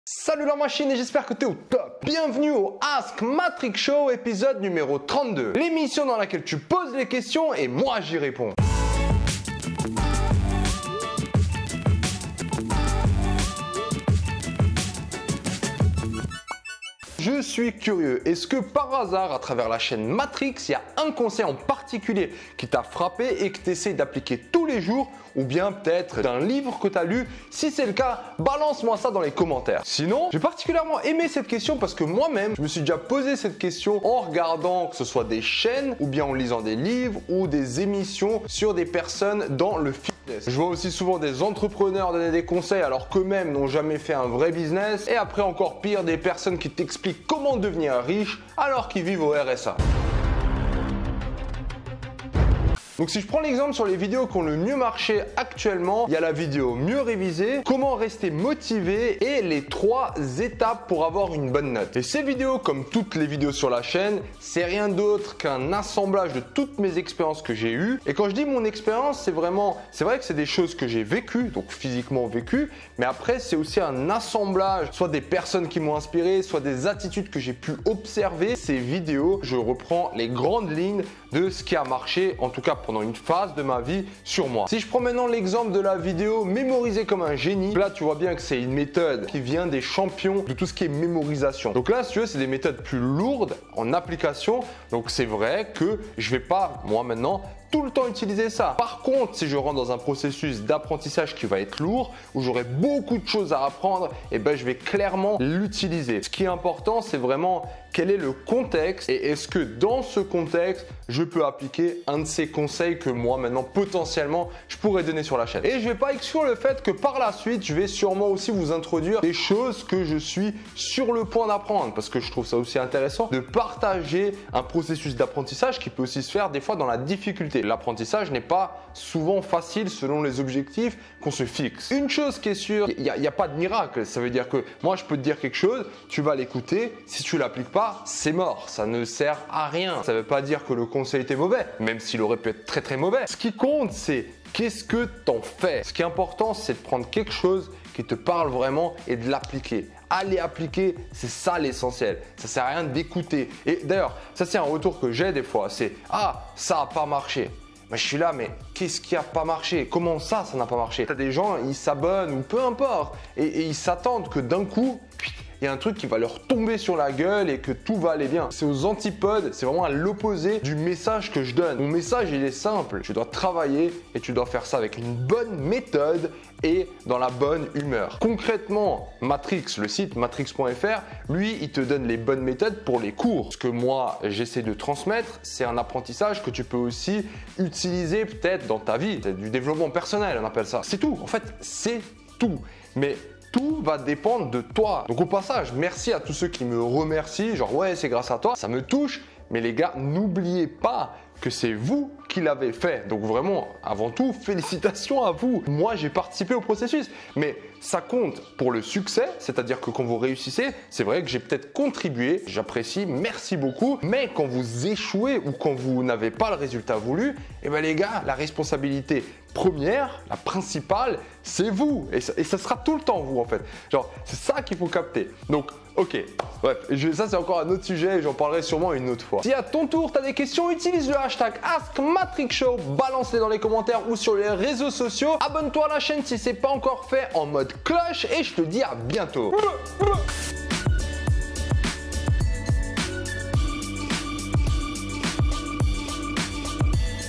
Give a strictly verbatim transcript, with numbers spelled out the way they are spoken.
Salut la machine et j'espère que tu es au top. Bienvenue au Ask Matrix Show épisode numéro trente-deux. L'émission dans laquelle tu poses les questions et moi j'y réponds. Je suis curieux, est-ce que par hasard, à travers la chaîne Matrix, il y a un conseil en particulier qui t'a frappé et que tu essaies d'appliquer tous les jours, ou bien peut-être d'un livre que tu as lu? Si c'est le cas, balance-moi ça dans les commentaires. Sinon, j'ai particulièrement aimé cette question parce que moi-même, je me suis déjà posé cette question en regardant que ce soit des chaînes, ou bien en lisant des livres, ou des émissions sur des personnes dans le fitness. Je vois aussi souvent des entrepreneurs donner des conseils alors qu'eux-mêmes n'ont jamais fait un vrai business, et après encore pire, des personnes qui t'expliquent comment devenir riche alors qu'ils vivent au R S A. Donc si je prends l'exemple sur les vidéos qui ont le mieux marché actuellement, il y a la vidéo mieux révisée, comment rester motivé et les trois étapes pour avoir une bonne note. Et ces vidéos, comme toutes les vidéos sur la chaîne, c'est rien d'autre qu'un assemblage de toutes mes expériences que j'ai eues. Et quand je dis mon expérience, c'est vraiment, c'est vrai que c'est des choses que j'ai vécues, donc physiquement vécues, mais après c'est aussi un assemblage, soit des personnes qui m'ont inspiré, soit des attitudes que j'ai pu observer. Ces vidéos, je reprends les grandes lignes de ce qui a marché, en tout cas pour pendant une phase de ma vie sur moi. Si je prends maintenant l'exemple de la vidéo mémoriser comme un génie, là tu vois bien que c'est une méthode qui vient des champions de tout ce qui est mémorisation. Donc là si tu veux c'est des méthodes plus lourdes en application, donc c'est vrai que je vais pas moi maintenant tout le temps utiliser ça. Par contre, si je rentre dans un processus d'apprentissage qui va être lourd, où j'aurai beaucoup de choses à apprendre, et ben je vais clairement l'utiliser. Ce qui est important, c'est vraiment quel est le contexte et est-ce que dans ce contexte, je peux appliquer un de ces conseils que moi maintenant potentiellement je pourrais donner sur la chaîne. Et je vais pas exclure le fait que par la suite, je vais sûrement aussi vous introduire des choses que je suis sur le point d'apprendre parce que je trouve ça aussi intéressant de partager un processus d'apprentissage qui peut aussi se faire des fois dans la difficulté. L'apprentissage n'est pas souvent facile selon les objectifs qu'on se fixe. Une chose qui est sûre, il n'y a, a pas de miracle. Ça veut dire que moi, je peux te dire quelque chose, tu vas l'écouter. Si tu l'appliques pas, c'est mort. Ça ne sert à rien. Ça ne veut pas dire que le conseil était mauvais, même s'il aurait pu être très très mauvais. Ce qui compte, c'est qu'est-ce que t'en fais. Ce qui est important, c'est de prendre quelque chose qui te parle vraiment et de l'appliquer. Aller appliquer, c'est ça l'essentiel. Ça sert à rien d'écouter. Et d'ailleurs, ça c'est un retour que j'ai des fois. C'est « Ah, ça n'a pas marché ». Mais je suis là, mais qu'est-ce qui n'a pas marché? Comment ça, ça n'a pas marché? Tu as des gens, ils s'abonnent ou peu importe. Et, et ils s'attendent que d'un coup, il y a un truc qui va leur tomber sur la gueule et que tout va aller bien. C'est aux antipodes, c'est vraiment à l'opposé du message que je donne. Mon message, il est simple. Tu dois travailler et tu dois faire ça avec une bonne méthode et dans la bonne humeur. Concrètement, Matrix, le site matrix point F R, lui, il te donne les bonnes méthodes pour les cours. Ce que moi, j'essaie de transmettre, c'est un apprentissage que tu peux aussi utiliser peut-être dans ta vie. C'est du développement personnel, on appelle ça. C'est tout. En fait, c'est tout. Mais tout va dépendre de toi. Donc au passage, merci à tous ceux qui me remercient, genre ouais, c'est grâce à toi, ça me touche. Mais les gars, n'oubliez pas que c'est vous qui l'avez fait. Donc vraiment, avant tout, félicitations à vous. Moi, j'ai participé au processus. Mais ça compte pour le succès, c'est-à-dire que quand vous réussissez, c'est vrai que j'ai peut-être contribué, j'apprécie, merci beaucoup. Mais quand vous échouez ou quand vous n'avez pas le résultat voulu, eh ben les gars, la responsabilité première, la principale, c'est vous. Et ça, et ça sera tout le temps vous en fait. Genre, c'est ça qu'il faut capter. Donc, ok, bref, je, ça c'est encore un autre sujet et j'en parlerai sûrement une autre fois. Si à ton tour, tu as des questions, utilise le hashtag AskMatrixShow, balance-les dans les commentaires ou sur les réseaux sociaux. Abonne-toi à la chaîne si ce n'est pas encore fait en mode cloche et je te dis à bientôt.